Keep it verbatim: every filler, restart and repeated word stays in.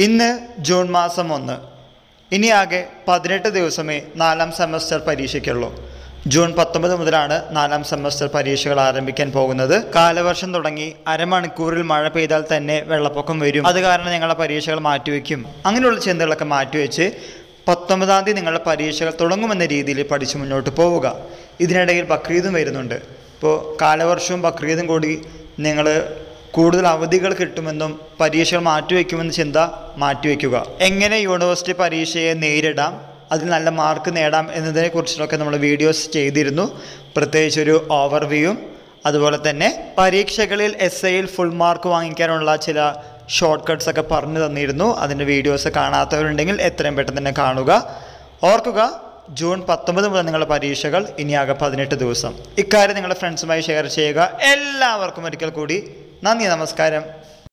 ഇന്ന് ജൂൺ മാസം ഒന്ന്. ഇനി ആകെ പതിനെട്ട് ദിവസമേ നാലാം സെമസ്റ്റർ പരീക്ഷയ്ക്കുള്ളൂ. ജൂൺ പത്തൊമ്പത് മുതലാണ് നാലാം സെമസ്റ്റർ പരീക്ഷകൾ ആരംഭിക്കാൻ പോകുന്നത്. കാലവർഷം തുടങ്ങി അരമണിക്കൂറിൽ മഴ പെയ്താൽ തന്നെ വെള്ളപ്പൊക്കം വരും, അത് കാരണം ഞങ്ങളുടെ പരീക്ഷകൾ മാറ്റിവെക്കും. അങ്ങനെയുള്ള ചിന്തകളൊക്കെ മാറ്റിവെച്ച് പത്തൊമ്പതാം തീയതി നിങ്ങളുടെ പരീക്ഷകൾ തുടങ്ങുമെന്ന രീതിയിൽ പഠിച്ച് മുന്നോട്ട് പോവുക. ഇതിനിടയിൽ ബക്രീദും വരുന്നുണ്ട്. ഇപ്പോൾ കാലവർഷവും ബക്രീദും കൂടി നിങ്ങൾ കൂടുതൽ അവധികൾ കിട്ടുമെന്നും പരീക്ഷകൾ മാറ്റിവെക്കുമെന്ന ചിന്ത മാറ്റിവെക്കുക. എങ്ങനെ യൂണിവേഴ്സിറ്റി പരീക്ഷയെ നേരിടാം, അതിൽ നല്ല മാർക്ക് നേടാം എന്നതിനെ കുറിച്ചിട്ടൊക്കെ നമ്മൾ വീഡിയോസ് ചെയ്തിരുന്നു. പ്രത്യേകിച്ചൊരു ഓവർവ്യൂവും അതുപോലെ തന്നെ പരീക്ഷകളിൽ എസ് ഐയിൽ ഫുൾ മാർക്ക് വാങ്ങിക്കാനുള്ള ചില ഷോർട്ട് കട്ട്സ് ഒക്കെ പറഞ്ഞു തന്നിരുന്നു. അതിൻ്റെ വീഡിയോസ് കാണാത്തവരുണ്ടെങ്കിൽ എത്രയും പെട്ടെന്ന് തന്നെ കാണുക. ഓർക്കുക, ജൂൺ പത്തൊമ്പത് മുതൽ നിങ്ങളുടെ പരീക്ഷകൾ, ഇനിയാകെ പതിനെട്ട് ദിവസം. ഇക്കാര്യം നിങ്ങളുടെ ഫ്രണ്ട്സുമായി ഷെയർ ചെയ്യുക. എല്ലാവർക്കും ഒരിക്കൽ കൂടി നന്ദി, നമസ്കാരം.